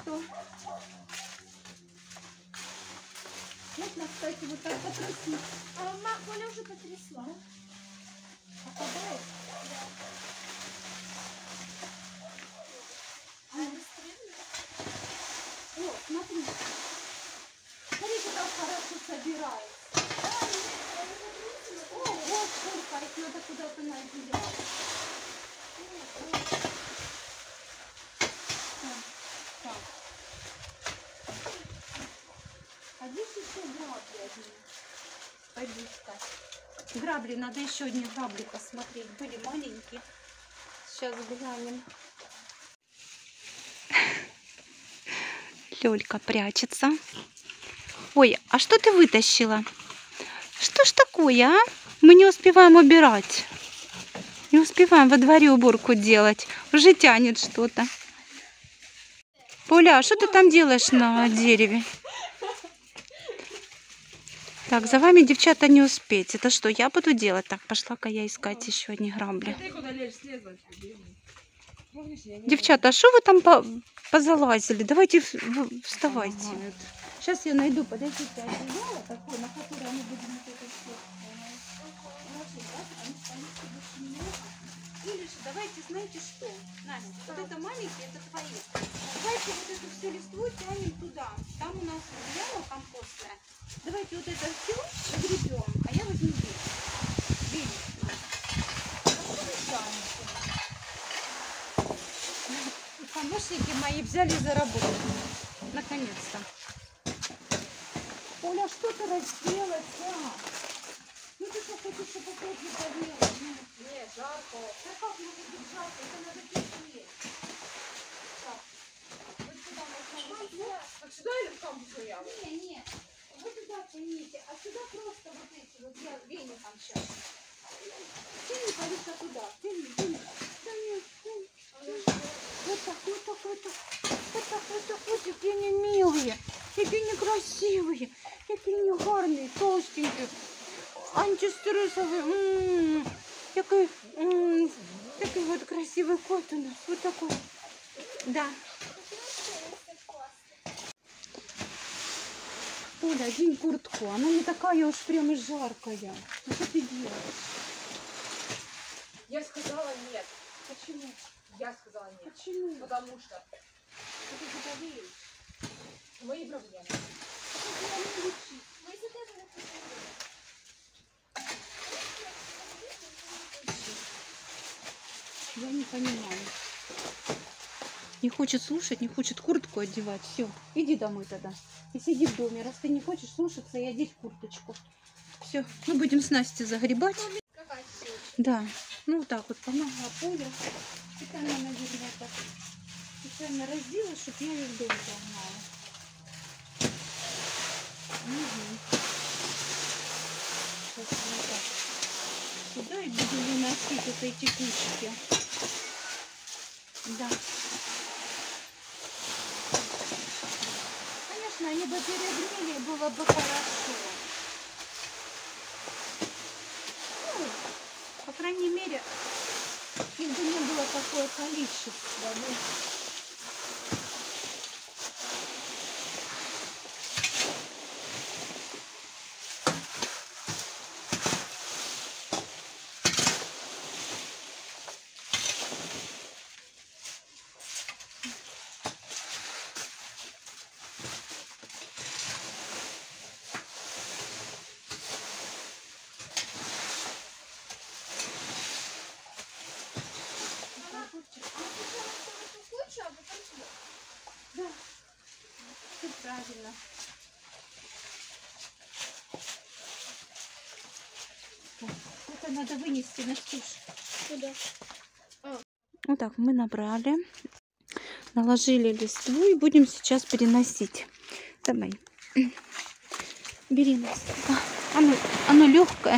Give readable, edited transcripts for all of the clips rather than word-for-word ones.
что? Можно, кстати, вот так потрясти. Оля уже потрясла. Попадает? Да. О, смотри. Смотрите, как хорошо собирается. О, вот сколько их надо куда-то наделать. Так. А здесь еще грабли одни. Пойду искать. Грабли, надо еще одни грабли посмотреть. Были маленькие. Сейчас глянем. Лёлька прячется. Ой, а что ты вытащила? Что ж такое, а? Мы не успеваем убирать. Не успеваем во дворе уборку делать. Уже тянет что-то. Поля, а что ты там делаешь на дереве? Так, за вами, девчата, не успеть. Это что, я буду делать? Так, пошла-ка я искать еще одни грабли. Девчата, а что вы там позалазили? Давайте вставайте. Сейчас я найду, подождите, одеяло такое, на которое мы будем вот это все ложить, да, потому что они все очень много. Или же давайте, знаете что, Настя, вот это маленькие, это твои. Давайте вот эту всю листву тянем туда. Там у нас яма компостная. Давайте вот это все загребем, а я возьму веник. Помощники мои взяли за работу. Наконец-то. Оля, что ты разделась, а? Ну ты что хочешь, чтобы опять не погрелось? Нет, жарко. Да как может быть жарко? Это надо кипеть. Так, вот сюда можно... Так сюда или в камбузу яму? Не, вот туда тяните, а сюда просто вот эти, вот я веником сейчас. Тяни, Полиса, туда. Тяни. Да нет, вот так, вот так, вот так. Вот так, вот так, вот, какие они милые, какие они красивые, какие они гарные, толстенькие, антистрессовые. Такой вот красивый кот у нас, вот такой. Да. Оля, одень куртку, она не такая уж прям и жаркая. Ну что ты делаешь? Я сказала нет. Почему? Я сказала нет. Почему? Потому что Ты заболеешь. мои проблемы. Я не понимаю. Не хочет слушать, не хочет куртку одевать. Все, иди домой тогда. И сиди в доме. Раз ты не хочешь слушаться и одеть курточку. Все, мы будем с Настей загребать. Да, ну вот так вот помогла Поля. Это она, наверное, так специально раздела, чтобы я ее в дом загнала. Угу. Сейчас вот так сюда и буду выносить вот эти кучки. Да. Конечно, они бы перегрели, было бы хорошо. Ну, по крайней мере, их бы не было такое количество. Да? Да, все правильно. Это надо вынести на стуш. Куда? Вот так мы набрали, наложили листву и будем сейчас переносить. Давай, бери нас. Оно легкое,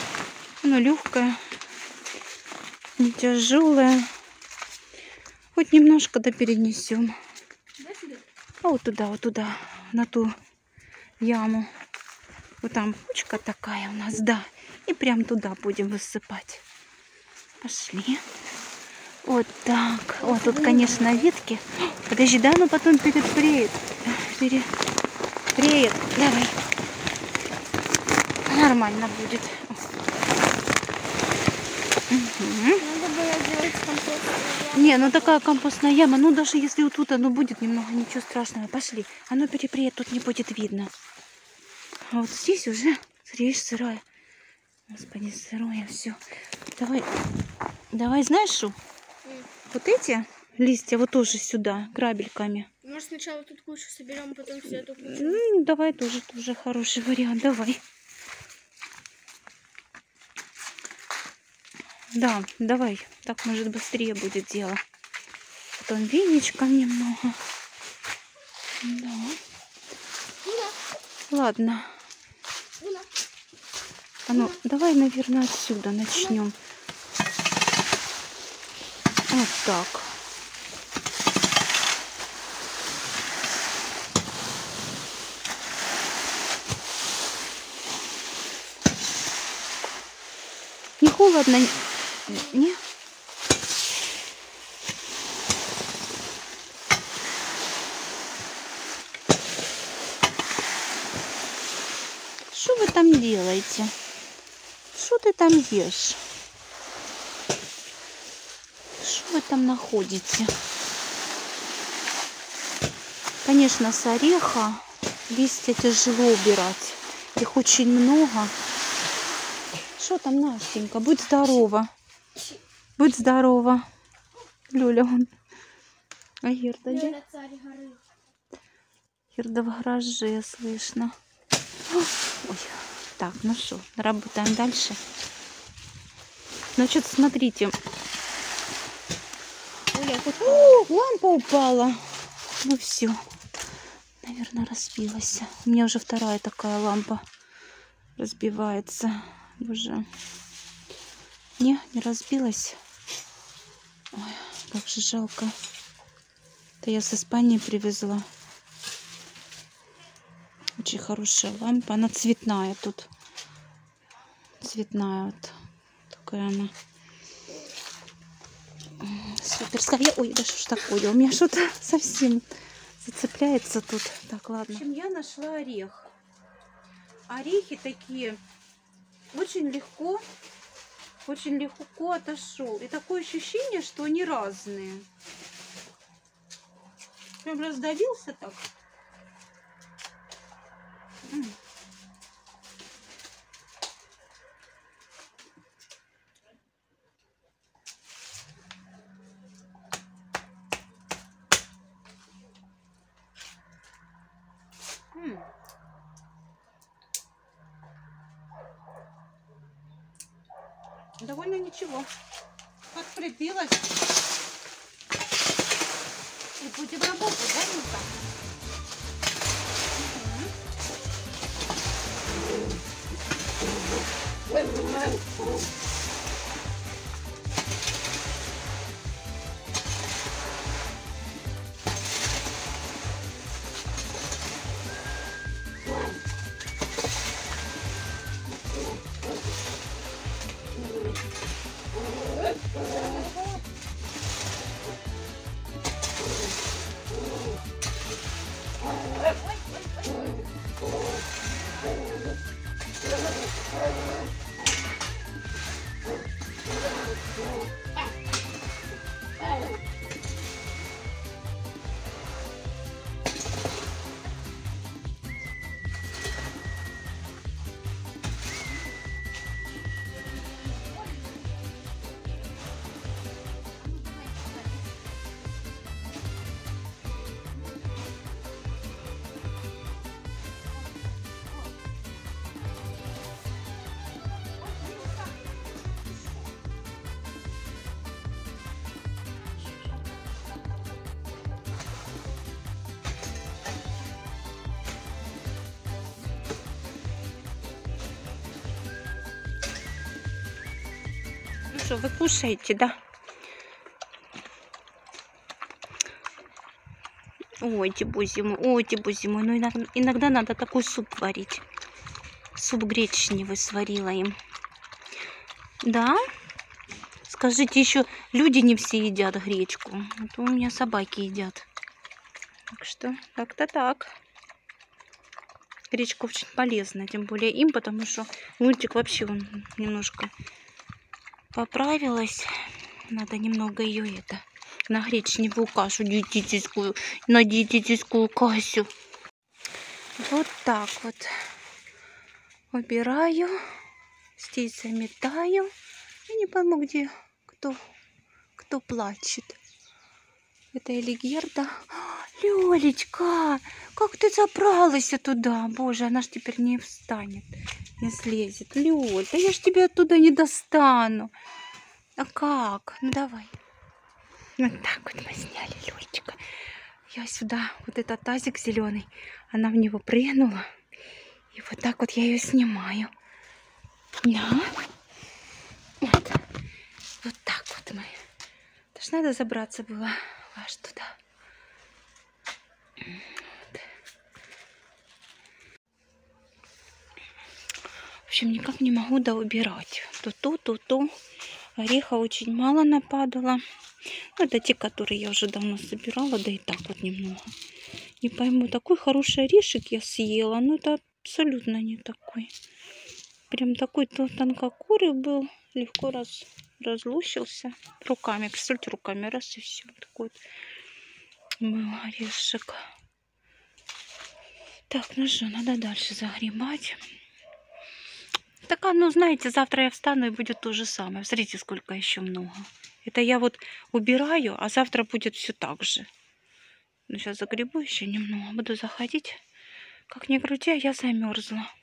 не тяжелое. Хоть немножко да перенесем. А вот туда, на ту яму. Вот там кучка такая у нас, да. И прям туда будем высыпать. Пошли. Вот так. Вот тут, конечно, ветки. Подожди, да, ну потом перепреет. Перепреет. Давай. Нормально будет. Надо было сделать компост. Не, ну такая компостная яма. Ну даже если вот тут оно будет немного, ничего страшного. Пошли. Оно перепреет, тут не будет видно. А вот здесь уже, смотришь, сырая. Господи, сырое все. Давай, знаешь что? Вот эти листья вот тоже сюда, грабельками. Может, сначала тут кучу соберем, потом все эту кучу. Давай тоже хороший вариант. Давай. Да, давай. Так, может, быстрее будет дело. Потом веничком немного. Да. Ладно. А ну, давай, наверное, отсюда начнем. Вот так. Не холодно? Не? Что вы там делаете? Что ты там ешь? Что вы там находите? Конечно, с ореха листья тяжело убирать. Их очень много. Что там, Настенька? Будь здорова. Будь здорова. Люля, он. А Герда где? Люля, царь горы. Герда в гараже, слышно. Ой. Так, ну что, работаем дальше. Значит, смотрите. О, лампа упала. Ну все. Наверное, разбилась. У меня уже вторая такая лампа разбивается. Уже. Не разбилась. Ой, как же жалко. Это я с Испании привезла. Очень хорошая лампа. Она цветная тут. Цветная вот. Такая она. Суперская. Ой, да что ж такое? У меня что-то совсем зацепляется тут. Так, ладно. В общем, я нашла орех. Орехи такие очень легко отошел. И такое ощущение, что они разные. Прям раздавился так. Довольно ничего. Подкрепилась. И будем работать, да, Ника? Что, вы кушаете, да? Ой, Тибузи мой, ну иногда надо такой суп варить. Суп гречневый сварила им. Да? скажите, еще люди не все едят гречку. А то у меня собаки едят. Так что как-то так. Гречка очень полезна, тем более им, потому что мультик вообще он немножко поправилась. Надо немного ее на гречневую кашу диетическую, на диетическую кашу. Вот так вот убираю, здесь заметаю. Я не пойму, где кто плачет. Это или Герда? Лёлечка, как ты забралась туда? Боже, она ж теперь не встанет, не слезет. Лёль, да я ж тебя оттуда не достану. А как? Ну давай. Вот так вот мы сняли Лёлечка. Я сюда, вот этот тазик зеленый, она в него прыгнула. И вот так вот я ее снимаю. Да. Вот. Вот так вот мы. Это ж надо забраться было аж туда. Вот. В общем, никак не могу доубирать. То. Ореха очень мало нападало. Это те, которые я уже давно собирала, да и так вот немного. Не пойму, такой хороший орешек я съела, но это абсолютно не такой. Прям такой тонкокурый был, легко разлущился руками. Представьте, руками раз и все. Такой вот был орешек. Так, ну что, надо дальше загребать. Так, ну знаете, завтра я встану и будет то же самое. Смотрите, сколько еще много. Это я вот убираю, а завтра будет все так же. Ну, сейчас загребу еще немного. Буду заходить. Как ни крути, я замерзла.